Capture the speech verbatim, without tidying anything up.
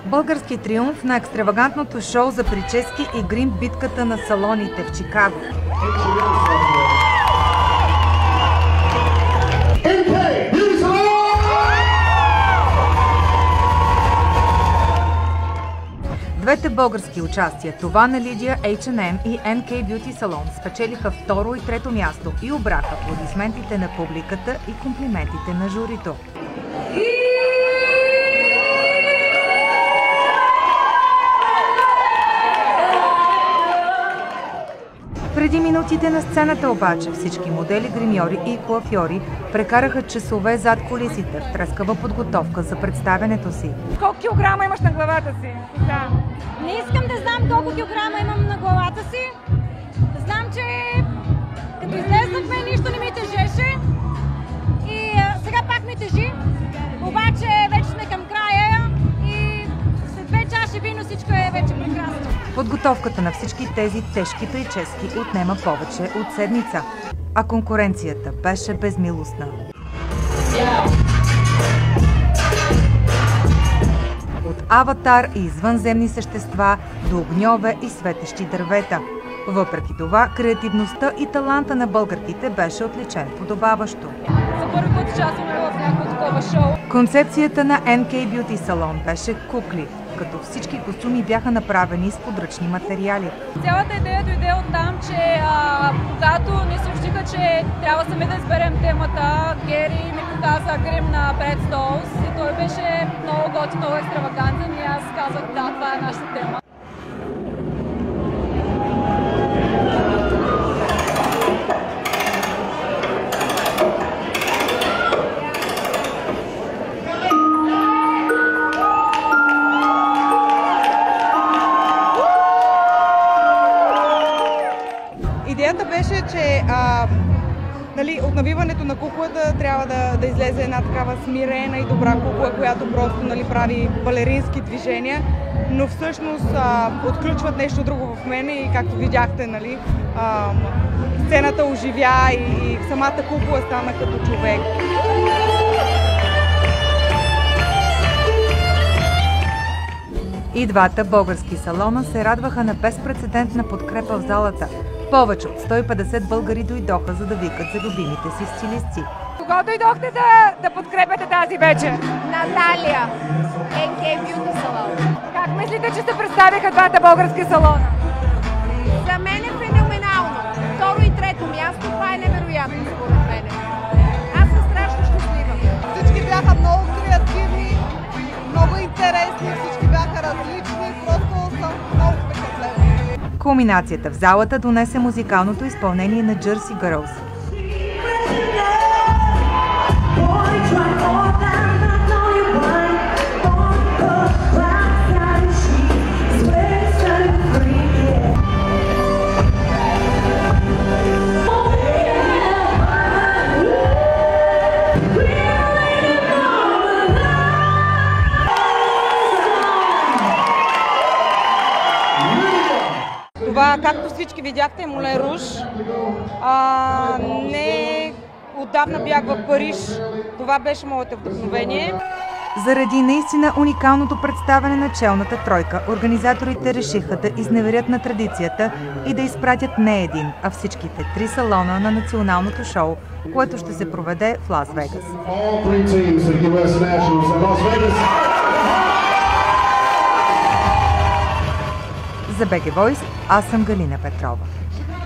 Български триумф на екстравагантното шоу за прически и грим битката на салоните в Чикаго. Двете български участия, това на Лидия Ейч енд Ем и Ен Кей Beauty Salon, спечелиха второ и трето място и обраха аплодисментите на публиката и комплиментите на журито. Преди минутите на сцената обаче всички модели, гримьори и коафьори прекараха часове зад кулисите в трескава подготовка за представянето си. Колко килограма имаш на главата си? Да. Не искам да знам колко килограма имам на главата си. Знам, че като излезнахме, нищо не ми тежеше. И а, сега пак ми тежи. Обаче вече сме към края и след две чаши вино всичко е вече прекрасно. Подготовката на всички тези тежки прически отнема повече от седмица, а конкуренцията беше безмилостна. От аватар и извънземни същества до огньове и светещи дървета. Въпреки това, креативността и таланта на българките беше отличен подобаващо. За първи път участваме в някакво такова шоу. Концепцията на Ен Кей Beauty Salon беше кукли, като всички костюми бяха направени с подръчни материали. Цялата идея дойде от там, че а, когато ни съобщиха, че трябва сами да изберем темата, Гери ми показа грим на Бред Столс и той беше много готин, много екстравагантен и аз казах, да, това е нашата тема. Идеята беше, че а, нали, от навиването на куклата трябва да, да излезе една такава смирена и добра кукла, която просто нали, прави балерински движения, но всъщност а, отключват нещо друго в мене и както видяхте, нали, а, сцената оживя и, и самата кукла стана като човек. И двата български салона се радваха на безпрецедентна подкрепа в залата. Повече от сто и петдесет българи дойдоха, за да викат за любимите си стилисти. Кого дойдохте да, да подкрепяте тази вечер? Наталия, Ен Кей Beauty Salon. Как мислите, че се представиха двата български салона? За мен е феноменално. Второ и трето място, това е невероятно според мен. Аз съм страшно щастлива. Всички бяха много креативни, много интересни, всички бяха различни, просто съм много впечатлена. Кулминацията в залата донесе музикалното изпълнение на Джърси Гърлс. Това, както всички видяхте, е Мулен Руж. А, не отдавна бях в Париж. Това беше моето вдъхновение. Заради наистина уникалното представяне на челната тройка, организаторите решиха да изневерят на традицията и да изпратят не един, а всичките три салона на националното шоу, което ще се проведе в Лас Вегас. За Би Джи Voice аз съм Галина Петрова.